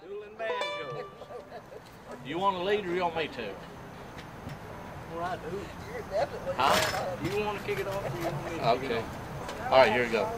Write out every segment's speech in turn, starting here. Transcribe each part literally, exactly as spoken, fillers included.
Dueling Banjos. Do you want to lead or you want me to? Well, I do. Huh? Do you want to kick it off or you want me to kick Okay. it off? All right, here we go.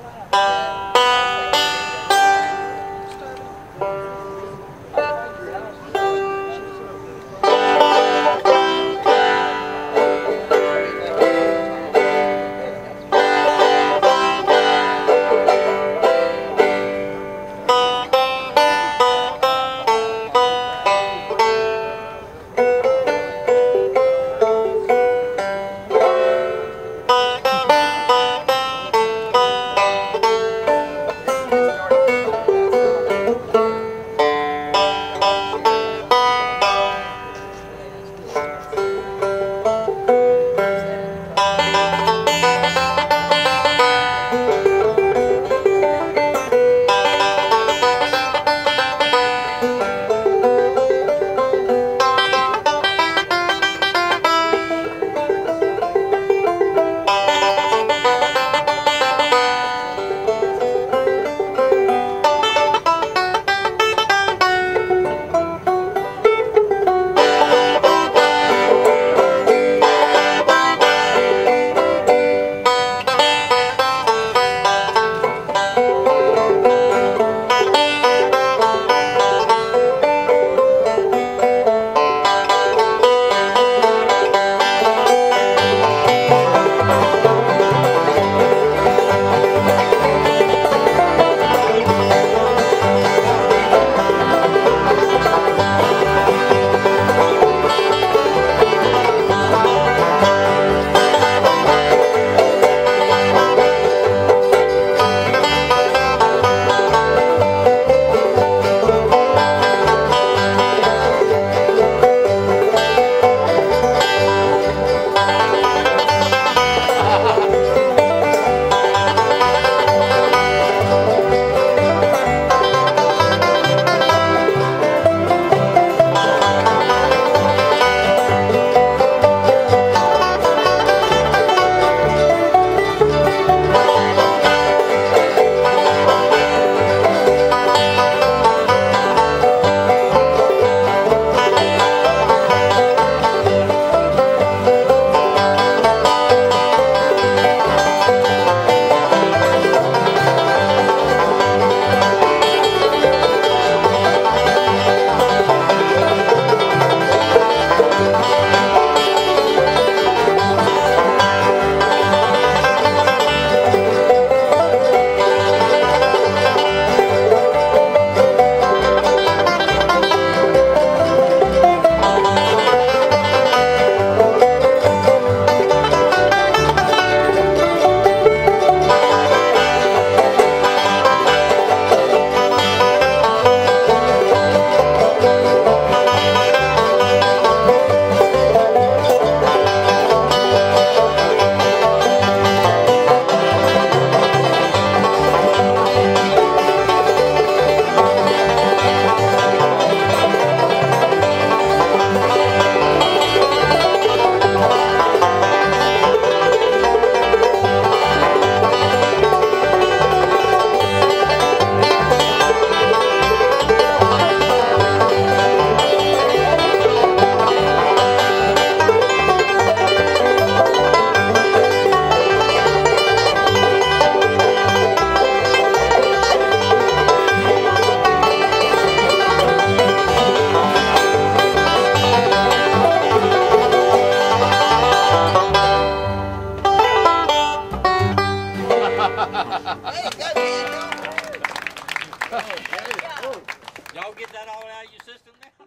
Y'all get that all out of your system now?